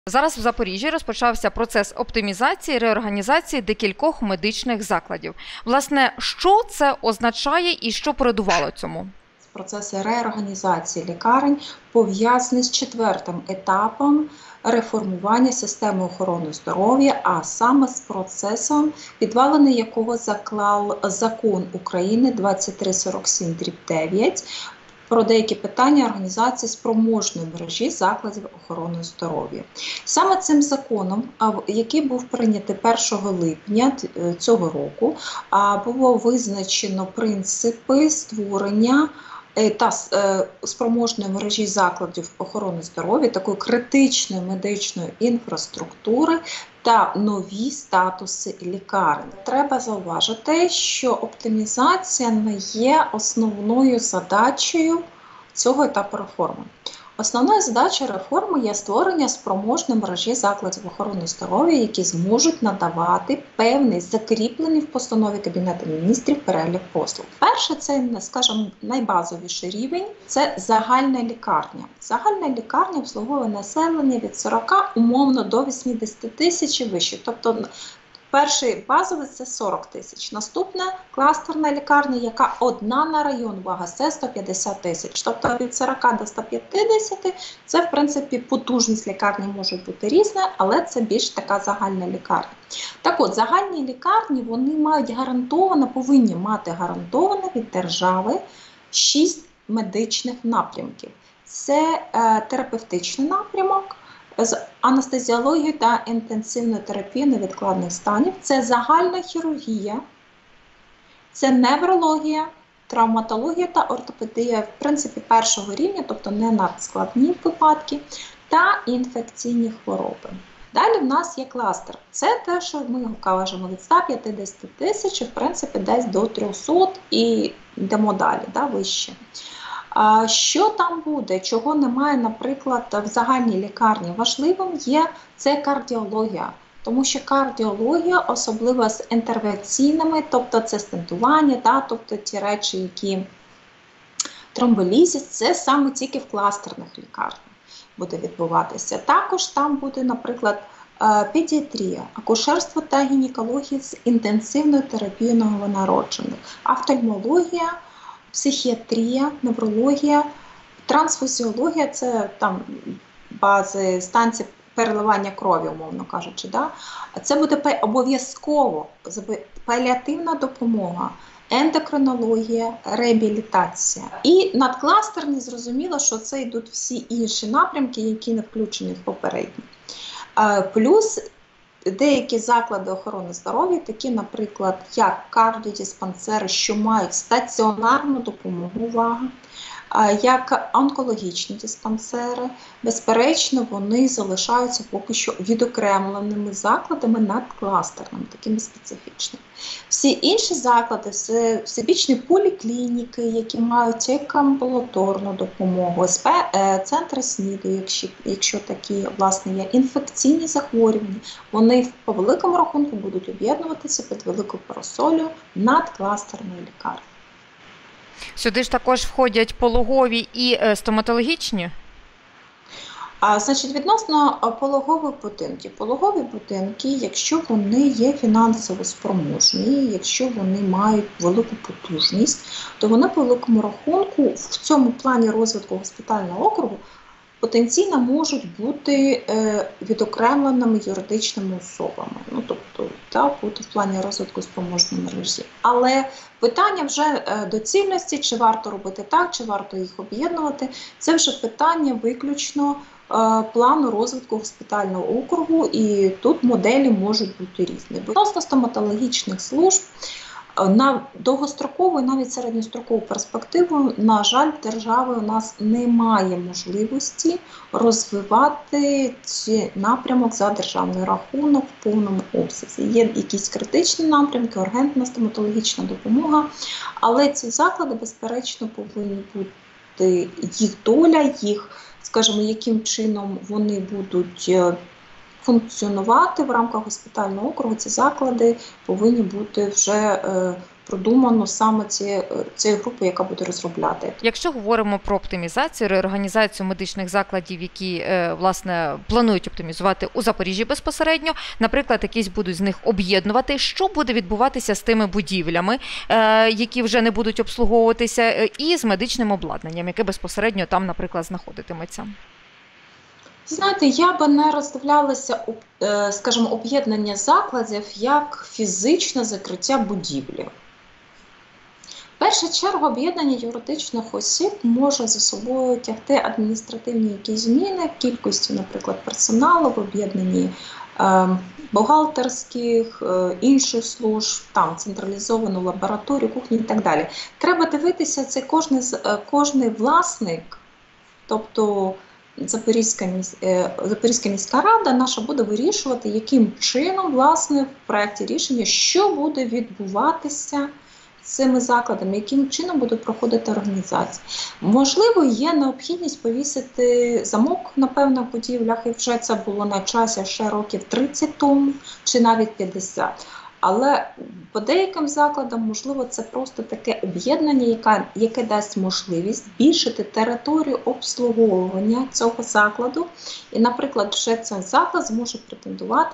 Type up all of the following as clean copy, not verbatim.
Зараз в Запоріжжі розпочався процес оптимізації, реорганізації декількох медичних закладів. Власне, що це означає і що передувало цьому? Процеси реорганізації лікарень пов'язані з четвертим етапом реформування системи охорони здоров'я, а саме з процесом, підвалини якого заклав Закон України 2347/9 про деякі питання організації спроможної мережі закладів охорони здоров'я. Саме цим законом, який був прийнятий 1 липня цього року, було визначено принципи створення та спроможної мережі закладів охорони здоров'я, такої критичної медичної інфраструктури та нові статуси лікарень. Треба зауважити, що оптимізація не є основною задачею цього етапу реформи. Основною задачею реформи є створення спроможної мережі закладів охорони здоров'я, які зможуть надавати певний закріплений в постанові Кабінету Міністрів перелік послуг. Перше, це, скажімо, найбазовіший рівень – це загальна лікарня. Загальна лікарня обслуговує населення від 40 умовно до 80 тисяч і вище. Тобто перший базовий – це 40 тисяч. Наступна кластерна лікарня, яка одна на район, вага це 150 тисяч. Тобто від 40 до 150 – це, в принципі, потужність лікарні може бути різна, але це більш така загальна лікарня. Так от, загальні лікарні, вони мають повинні мати гарантовано від держави 6 медичних напрямків. Це терапевтичний напрямок, з анестезіологією та інтенсивною терапією невідкладних станів, це загальна хірургія, це неврологія, травматологія та ортопедія, в принципі, першого рівня, тобто не надскладні випадки, та інфекційні хвороби. Далі в нас є кластер. Це те, що ми кажемо від 150 тисяч, в принципі, десь до 300 і йдемо далі, вище. Що там буде, чого немає, наприклад, в загальній лікарні? Важливим є це кардіологія, тому що кардіологія, особливо з інтервенційними, тобто це стентування, тобто ті речі, які тромболізис, це саме тільки в кластерних лікарнях буде відбуватися. Також там буде, наприклад, педіатрія, акушерство та гінекологія з інтенсивною терапією новонароджених, офтальмологія, психіатрія, неврологія, трансфузіологія – це там бази станції переливання крові, умовно кажучи. Це буде обов'язково паліативна допомога, ендокринологія, реабілітація. І надкластерні, зрозуміло, що це йдуть всі інші напрямки, які не включені в попередні. Плюс деякі заклади охорони здоров'я, такі, наприклад, як кардіодиспансери, що мають стаціонарну допомогу, увага, як онкологічні диспансери, безперечно, вони залишаються поки що відокремленими закладами надкластерними, такими специфічними. Всі інші заклади, всебічні поліклініки, які мають як амбулаторну допомогу, центри СНІДу, якщо такі, власне, є інфекційні захворювання, вони по великому рахунку будуть об'єднуватися під великою парасолею надкластерної лікарні. Сюди ж також входять пологові і стоматологічні? Значить, відносно пологових будинків. Пологові будинки, якщо вони є фінансово спроможні, якщо вони мають велику потужність, то вони по великому рахунку в цьому плані розвитку госпітального округу потенційно можуть бути відокремленими юридичними особами. Тобто, бути в плані розвитку спроможної мережі. Але питання вже доцільності, чи варто робити так, чи варто їх об'єднувати, це вже питання виключно плану розвитку госпітального округу, і тут моделі можуть бути різні. Відносно стоматологічних служб, на довгострокову і навіть середньострокову перспективу, на жаль, держави у нас немає можливості розвивати цей напрямок за державний рахунок в повному обсязі. Є якісь критичні напрямки, ургентна стоматологічна допомога, але ці заклади, безперечно, повинні бути їх доля, скажімо, яким чином вони будуть функціонувати в рамках госпітального округу. Ці заклади повинні бути вже продумано саме цією групою, яка буде розробляти. Якщо говоримо про оптимізацію, реорганізацію медичних закладів, які, власне, планують оптимізувати у Запоріжжі безпосередньо, наприклад, якісь будуть з них об'єднувати, що буде відбуватися з тими будівлями, які вже не будуть обслуговуватися, і з медичним обладнанням, яке безпосередньо там, наприклад, знаходитиметься? Знаєте, я би не роздивлялася, скажімо, об'єднання закладів як фізичне закриття будівлі. В першу чергу об'єднання юридичних осіб може за собою тягти адміністративні якісь зміни в кількості, наприклад, персоналу, в об'єднанні бухгалтерських, інших служб, там централізовану лабораторію, кухню і так далі. Треба дивитися, це кожний власник, тобто Запорізька міська рада наша буде вирішувати, яким чином, власне, в проєкті рішення, що буде відбуватися з цими закладами, яким чином буде проходити організація. Можливо, є необхідність повісити замок на певних будівлях, і вже це було на часі ще років 30 тому, чи навіть 50. Але по деяким закладам, можливо, це просто таке об'єднання, яке дасть можливість збільшити територію обслуговування цього закладу. І, наприклад, вже цей заклад зможе претендувати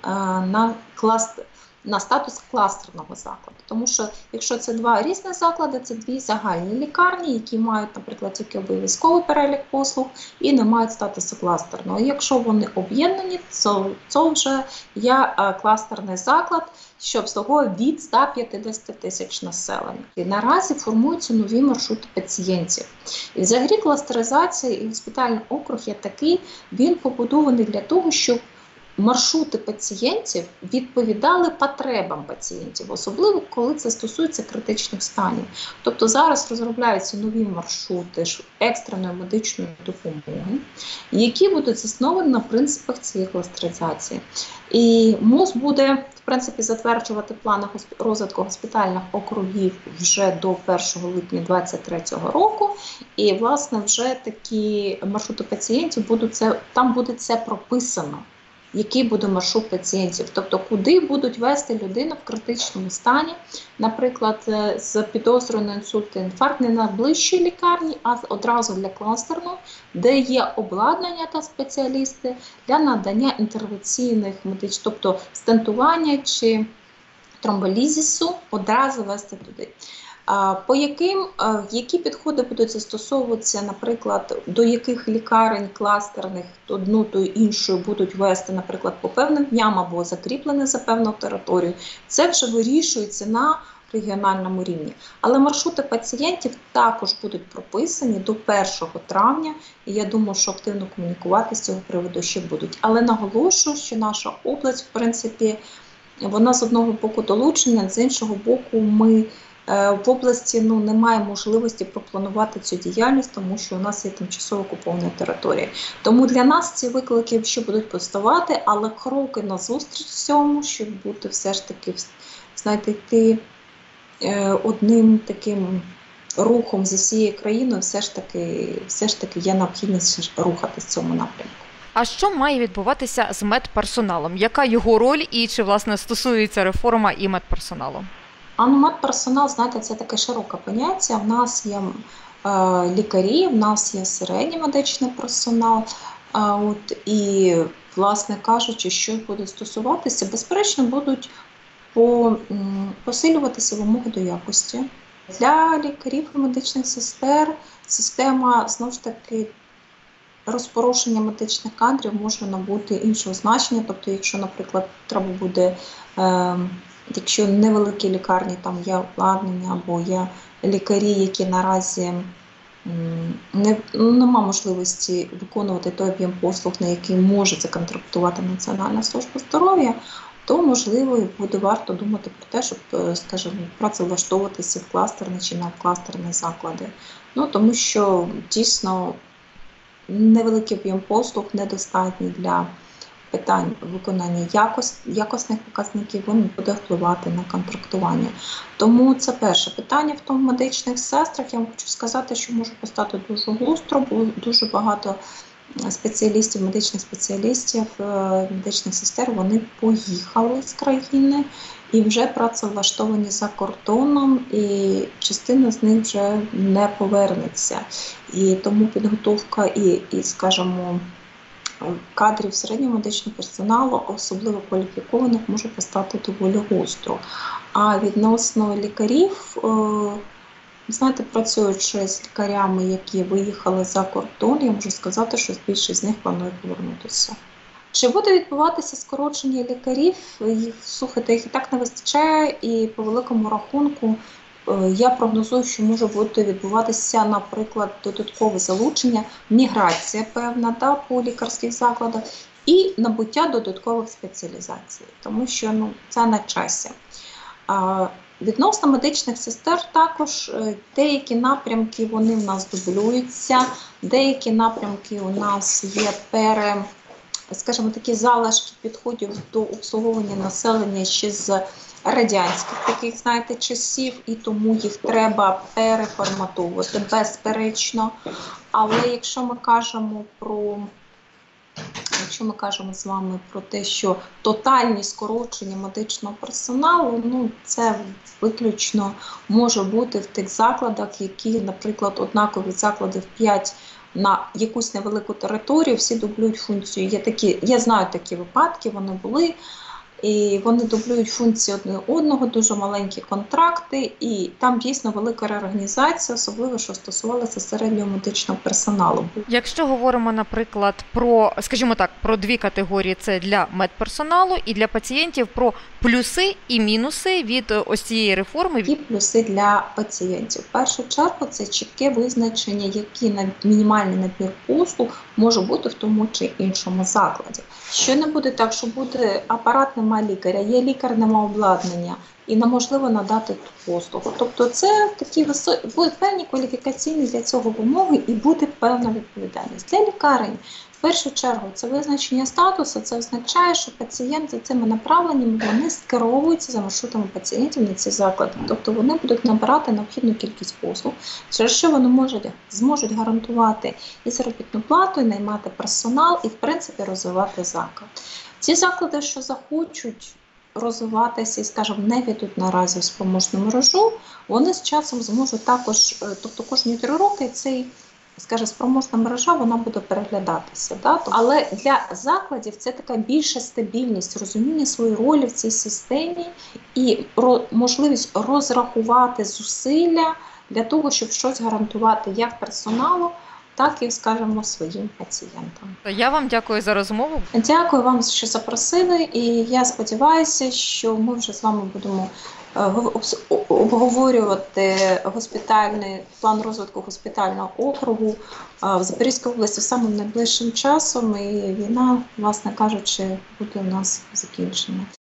на статус кластерного закладу. Тому що, якщо це два різні заклади, це дві загальні лікарні, які мають, наприклад, тільки обов'язковий перелік послуг і не мають статусу кластерного. І якщо вони об'єднані, то це вже є кластерний заклад, що обслуговує від 150 тисяч населення. І наразі формуються нові маршрути пацієнтів. І взагалі кластеризація і госпітальний округ є такий, він побудований для того, щоб маршрути пацієнтів відповідали потребам пацієнтів, особливо коли це стосується критичних станів. Тобто зараз розробляються нові маршрути екстреної медичної допомоги, які будуть засновані на принципах цієї кластеризації. І МОЗ буде, в принципі, затверджувати плани розвитку госпітальних округів вже до 1 липня 2023 року. І, власне, вже такі маршрути пацієнтів там буде це прописано. Який буде маршрут пацієнтів, тобто куди будуть вести людину в критичному стані, наприклад, з підозрою на інсульт та інфаркт не на ближчій лікарні, а одразу для кластерного, де є обладнання та спеціалісти для надання інтервенційних медичних, тобто стентування чи тромболізису, одразу вести туди. Які підходи будуть застосовуватися, наприклад, до яких лікарень кластерних одну то іншою будуть вести, наприклад, по певним дням або закріплені за певну територію, це вже вирішується на регіональному рівні. Але маршрути пацієнтів також будуть прописані до 1 травня, і я думаю, що активно комунікувати з цього приводу ще будуть. Але наголошую, що наша область, в принципі, вона з одного боку долучена, з іншого боку ми в області немає можливості пропланувати цю діяльність, тому що у нас є тимчасово окупована територія. Тому для нас ці виклики ще будуть поставати, але кроки назустріч цьому, щоб бути все ж таки, знаєте, йти одним таким рухом з усією країною, все ж таки є необхідність рухатися в цьому напрямку. А що має відбуватися з медперсоналом? Яка його роль і чи, власне, стосується реформа і медперсоналу? Медперсонал, знаєте, це таке широке поняття. В нас є лікарі, в нас є середній медичний персонал. І, власне кажучи, що буде стосуватися, безперечно, будуть посилюватися вимоги до якості. Для лікарів і медичних сестер система, знову ж таки, розпорошення медичних кадрів може набути іншого значення. Тобто, якщо, наприклад, треба буде, якщо невеликі лікарні, там є обладнання або є лікарі, які наразі нема можливості виконувати той об'єм послуг, на який може законтрактувати Національна служба здоров'я, то, можливо, буде варто думати про те, щоб, скажімо, працевлаштовуватися в кластерні чи надкластерні заклади. Тому що, дійсно, невеликий об'єм послуг недостатній для питань виконання якісних показників, він буде впливати на контрактування. Тому це перше питання в тому медичних сестрах. Я вам хочу сказати, що може постати дуже густро, бо дуже багато спеціалістів, медичних сестер, вони поїхали з країни. і вже працевлаштовані за кордоном, і частина з них вже не повернеться. І тому підготовка скажімо, кадрів середнього медичного персоналу, особливо кваліфікованих, може постати доволі гостро. А відносно лікарів, знаєте, працюючи з лікарями, які виїхали за кордон, я можу сказати, що більшість з них планує повернутися. Чи буде відбуватися скорочення лікарів? Слухайте, їх і так не вистачає, і по великому рахунку я прогнозую, що може бути відбуватися, наприклад, додаткове залучення, міграція певна по лікарських закладах і набуття додаткових спеціалізацій, тому що це на часі. Відносно медичних сестер також деякі напрямки вони в нас дублюються, деякі напрямки у нас є скажімо, такі залишки підходів до обслуговування населення ще з радянських таких, знаєте, часів, і тому їх треба переформатовувати, безперечно. Але якщо ми кажемо з вами про те, що тотальні скорочення медичного персоналу, це виключно може бути в тих закладах, які, наприклад, однакові заклади в 5 на якусь невелику територію, всі дублюють функцію. Я знаю такі випадки, вони були, і вони дублюють функції одне одного, дуже маленькі контракти, і там дійсно велика реорганізація, особливо, що стосувалося середнього медичного персоналу. Якщо говоримо, наприклад, про, скажімо так, про дві категорії, це для медперсоналу і для пацієнтів, про плюси і мінуси від ось цієї реформи. Які плюси для пацієнтів? В першу чергу це чітке визначення, який мінімальний набір послуг може бути в тому чи іншому закладі. Що не буде так, що буде апарат, немає лікаря, є лікар, немає обладнання і неможливо надати ту послугу. Тобто це такі будуть певні кваліфікаційні для цього вимоги і буде певна відповідальність. Для лікарень в першу чергу це визначення статусу, це означає, що пацієнти цими направленнями вони скеровуються за маршрутами пацієнтів на ці заклади. Тобто вони будуть набирати необхідну кількість послуг, через що вони зможуть гарантувати і заробітну плату, і наймати персонал, і в принципі розвивати заклад. Ті заклади, що захочуть розвиватися і, скажімо, не ведуть наразі в спроможну мережу, вони з часом зможуть також, тобто кожні 3 роки цей, скажімо, спроможна мережа, вона буде переглядатися. Але для закладів це така більша стабільність, розуміння своєї ролі в цій системі і можливість розрахувати зусилля для того, щоб щось гарантувати як персоналу, так і, скажімо, своїм пацієнтам. Я вам дякую за розмову. Дякую вам, що запросили, і я сподіваюся, що ми вже з вами будемо обговорювати план розвитку госпітального округу в Запорізькій області самим найближчим часом, і війна, власне кажучи, буде у нас закінчена.